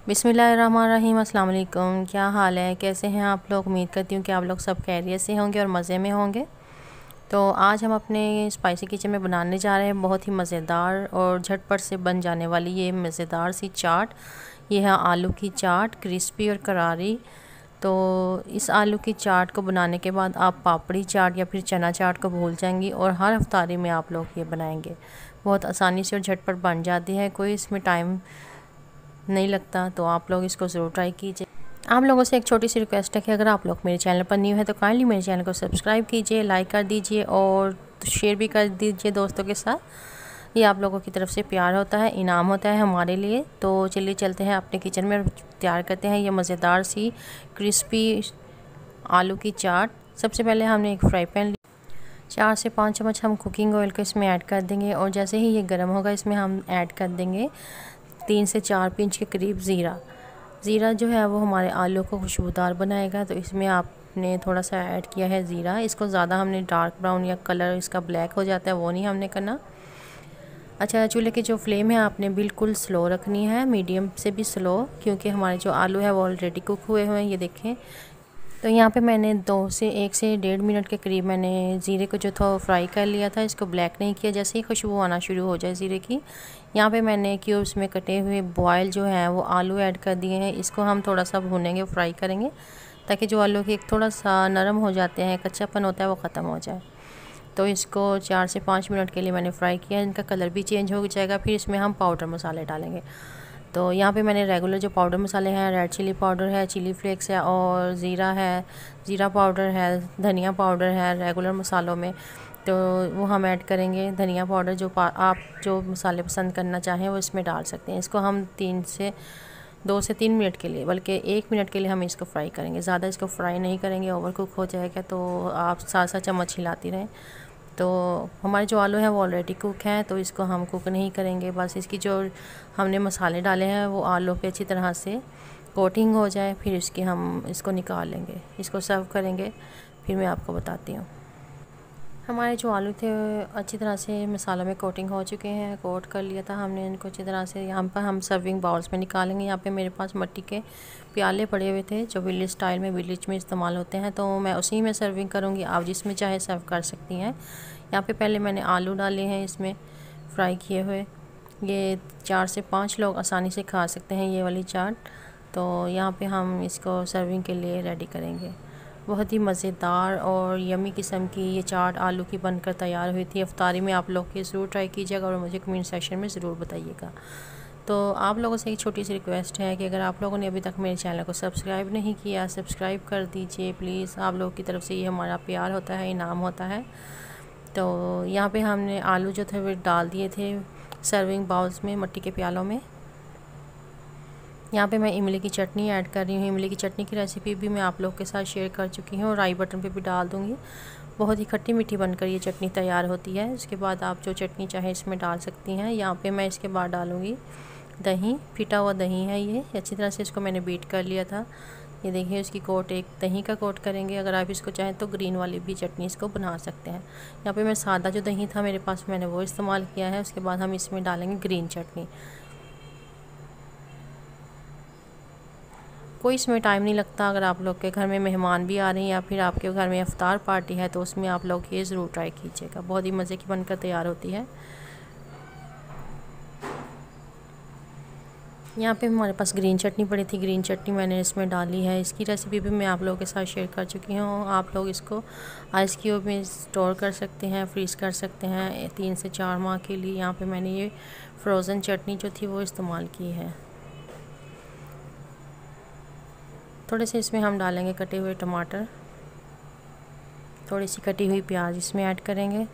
बिस्मिल्लाहिर्रहमानिर्रहीम। अस्सलाम वालेकुम। क्या हाल है, कैसे हैं आप लोग? उम्मीद करती हूँ कि आप लोग सब खैरियत से होंगे और मज़े में होंगे। तो आज हम अपने स्पाइसी किचन में बनाने जा रहे हैं बहुत ही मज़ेदार और झटपट से बन जाने वाली ये मज़ेदार सी चाट। ये है आलू की चाट, क्रिस्पी और करारी। तो इस आलू की चाट को बनाने के बाद आप पापड़ी चाट या फिर चना चाट को भूल जाएंगी और हर अफ्तारी में आप लोग ये बनाएंगे। बहुत आसानी से और झटपट बन जाती है, कोई इसमें टाइम नहीं लगता। तो आप लोग इसको ज़रूर ट्राई कीजिए। आप लोगों से एक छोटी सी रिक्वेस्ट है कि अगर आप लोग मेरे चैनल पर न्यू है तो काइंडली मेरे चैनल को सब्सक्राइब कीजिए, लाइक कर दीजिए और शेयर भी कर दीजिए दोस्तों के साथ। ये आप लोगों की तरफ से प्यार होता है, इनाम होता है हमारे लिए। तो चलिए चलते हैं अपने किचन में और तैयार करते हैं ये मज़ेदार सी क्रिस्पी आलू की चाट। सबसे पहले हमने एक फ्राई पैन 4 से 5 चम्मच हम कुकिंग ऑयल को इसमें ऐड कर देंगे और जैसे ही ये गर्म होगा इसमें हम ऐड कर देंगे 3 से 4 पिंच के करीब ज़ीरा जो है वो हमारे आलू को खुशबूदार बनाएगा। तो इसमें आपने थोड़ा सा ऐड किया है ज़ीरा। इसको ज़्यादा हमने डार्क ब्राउन या कलर इसका ब्लैक हो जाता है वो नहीं हमने करना। अच्छा, चूल्हे की जो फ्लेम है आपने बिल्कुल स्लो रखनी है, मीडियम से भी स्लो, क्योंकि हमारे जो आलू है वो ऑलरेडी कुक हुए हुए हैं। ये देखें। तो यहाँ पे मैंने 1 से 1.5 मिनट के करीब मैंने ज़ीरे को जो था फ्राई कर लिया था। इसको ब्लैक नहीं किया। जैसे ही खुशबू आना शुरू हो जाए ज़ीरे की, यहाँ पे मैंने क्यूब्स में कटे हुए बॉयल जो है वो आलू ऐड कर दिए हैं। इसको हम थोड़ा सा भूनेंगे, फ्राई करेंगे, ताकि जो आलू के एक थोड़ा सा नरम हो जाते हैं, कच्चापन होता है, वो ख़त्म हो जाए। तो इसको 4 से 5 मिनट के लिए मैंने फ्राई किया। इनका कलर भी चेंज हो जाएगा। फिर इसमें हम पाउडर मसाले डालेंगे। तो यहाँ पे मैंने रेगुलर जो पाउडर मसाले हैं, रेड चिली पाउडर है, चिली फ्लेक्स है और ज़ीरा है, ज़ीरा पाउडर है, धनिया पाउडर है रेगुलर मसालों में। तो वो हम ऐड करेंगे। धनिया पाउडर आप जो मसाले पसंद करना चाहें वो इसमें डाल सकते हैं। इसको हम 2 से 3 मिनट के लिए, बल्कि 1 मिनट के लिए हम इसको फ्राई करेंगे। ज़्यादा इसको फ्राई नहीं करेंगे, ओवर कुक हो जाएगा। तो आप साथ साथ चम्मच हिलाती रहें। तो हमारे जो आलू हैं वो ऑलरेडी कुक हैं, तो इसको हम कुक नहीं करेंगे। बस इसकी जो हमने मसाले डाले हैं वो आलू पे अच्छी तरह से कोटिंग हो जाए, फिर इसकी हम इसको निकाल लेंगे, इसको सर्व करेंगे। फिर मैं आपको बताती हूँ। हमारे जो आलू थे अच्छी तरह से मसालों में कोटिंग हो चुके हैं, कोट कर लिया था हमने इनको अच्छी तरह से। यहाँ पर हम सर्विंग बाउल्स में निकालेंगे। यहाँ पे मेरे पास मिट्टी के प्याले पड़े हुए थे जो विलेज स्टाइल में, विलेज में इस्तेमाल होते हैं, तो मैं उसी में सर्विंग करूँगी। आप जिसमें चाहे सर्व कर सकती हैं। यहाँ पे पहले मैंने आलू डाले हैं इसमें फ्राई किए हुए। ये 4 से 5 लोग आसानी से खा सकते हैं ये वाली चाट। तो यहाँ पे हम इसको सर्विंग के लिए रेडी करेंगे। बहुत ही मज़ेदार और यमी किस्म की ये चाट आलू की बनकर तैयार हुई थी। इफ्तारी में आप लोग ये ज़रूर ट्राई कीजिएगा और मुझे कमेंट सेक्शन में ज़रूर बताइएगा। तो आप लोगों से एक छोटी सी रिक्वेस्ट है कि अगर आप लोगों ने अभी तक मेरे चैनल को सब्सक्राइब नहीं किया, सब्सक्राइब कर दीजिए प्लीज़। आप लोगों की तरफ से ये हमारा प्यार होता है, इनाम होता है। तो यहाँ पे हमने आलू जो थे वो डाल दिए थे सर्विंग बाउल्स में, मिट्टी के प्यालों में। यहाँ पे मैं इमली की चटनी ऐड कर रही हूँ। इमली की चटनी की रेसिपी भी मैं आप लोग के साथ शेयर कर चुकी हूँ और आई बटन पे भी डाल दूँगी। बहुत ही खट्टी मीठी बनकर ये चटनी तैयार होती है। इसके बाद आप जो चटनी चाहे इसमें डाल सकती हैं। यहाँ पे मैं इसके बाद डालूँगी दही, फिटा हुआ दही है ये। अच्छी तरह से इसको मैंने बीट कर लिया था। ये देखिए, इसकी कोट एक दही का कोट करेंगे। अगर आप इसको चाहें तो ग्रीन वाली भी चटनी इसको बना सकते हैं। यहाँ पे मैं सादा जो दही था मेरे पास, मैंने वो इस्तेमाल किया है। उसके बाद हम इसमें डालेंगे ग्रीन चटनी। कोई इसमें टाइम नहीं लगता। अगर आप लोग के घर में मेहमान भी आ रहे हैं या फिर आपके घर में इफ्तार पार्टी है तो उसमें आप लोग ये ज़रूर ट्राई कीजिएगा। बहुत ही मज़े की बनकर तैयार होती है। यहाँ पे हमारे पास ग्रीन चटनी पड़ी थी, ग्रीन चटनी मैंने इसमें डाली है। इसकी रेसिपी भी मैं आप लोगों के साथ शेयर कर चुकी हूँ। आप लोग इसको आइस क्यूब में स्टोर कर सकते हैं, फ्रीज़ कर सकते हैं 3 से 4 माह के लिए। यहाँ पे मैंने ये फ्रोज़न चटनी जो थी वो इस्तेमाल की है। थोड़े से इसमें हम डालेंगे कटे हुए टमाटर, थोड़ी सी कटी हुई प्याज इसमें ऐड करेंगे।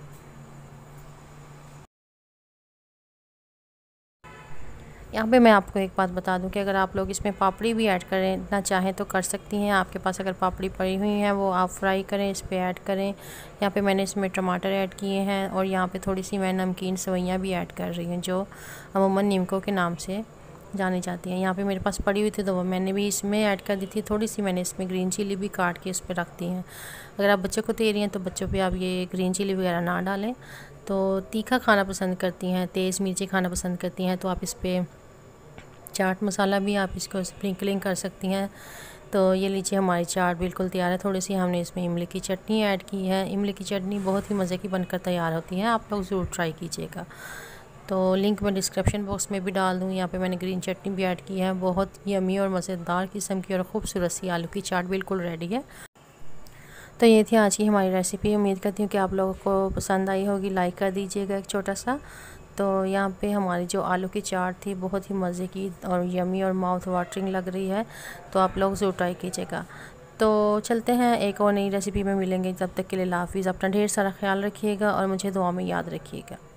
यहाँ पे मैं आपको एक बात बता दूं कि अगर आप लोग इसमें पापड़ी भी ऐड करना चाहें तो कर सकती हैं। आपके पास अगर पापड़ी पड़ी हुई है वो आप फ्राई करें, इस पे ऐड करें। यहाँ पे मैंने इसमें टमाटर ऐड किए हैं और यहाँ पे थोड़ी सी मैं नमकीन सेवइयाँ भी ऐड कर रही हूँ जो अमूमन नीमको के नाम से जानी जाती हैं। यहाँ पे मेरे पास पड़ी हुई थी तो वो मैंने भी इसमें ऐड कर दी थी। थोड़ी सी मैंने इसमें ग्रीन चिली भी काट के इस पर रख दी हैं। अगर आप बच्चों को दे रही हैं तो बच्चों पे आप ये ग्रीन चिली वगैरह ना डालें। तो तीखा खाना पसंद करती हैं, तेज़ मिर्ची खाना पसंद करती हैं तो आप इस पर चाट मसाला भी आप इसको स्प्रिंकलिंग कर सकती हैं। तो ये लीजिए हमारी चाट बिल्कुल तैयार है। थोड़ी सी हमने इसमें इमली की चटनी ऐड की है। इमली की चटनी बहुत ही मज़े की बनकर तैयार होती है, आप लोग ज़रूर ट्राई कीजिएगा। तो लिंक मैं डिस्क्रिप्शन बॉक्स में भी डाल दूँ। यहाँ पे मैंने ग्रीन चटनी भी ऐड की है। बहुत यमी और मज़ेदार किस्म की और ख़ूबसूरत सी आलू की चाट बिल्कुल रेडी है। तो ये थी आज की हमारी रेसिपी। उम्मीद करती हूँ कि आप लोगों को पसंद आई होगी। लाइक कर दीजिएगा एक छोटा सा। तो यहाँ पे हमारी जो आलू की चाट थी बहुत ही मज़े की और यमी और माउथ वाटरिंग लग रही है। तो आप लोग ज़रूर ट्राई कीजिएगा। तो चलते हैं, एक और नई रेसिपी में मिलेंगे। तब तक के लिए अल्लाह हाफ़िज़। अपना ढेर सारा ख्याल रखिएगा और मुझे दुआ में याद रखिएगा।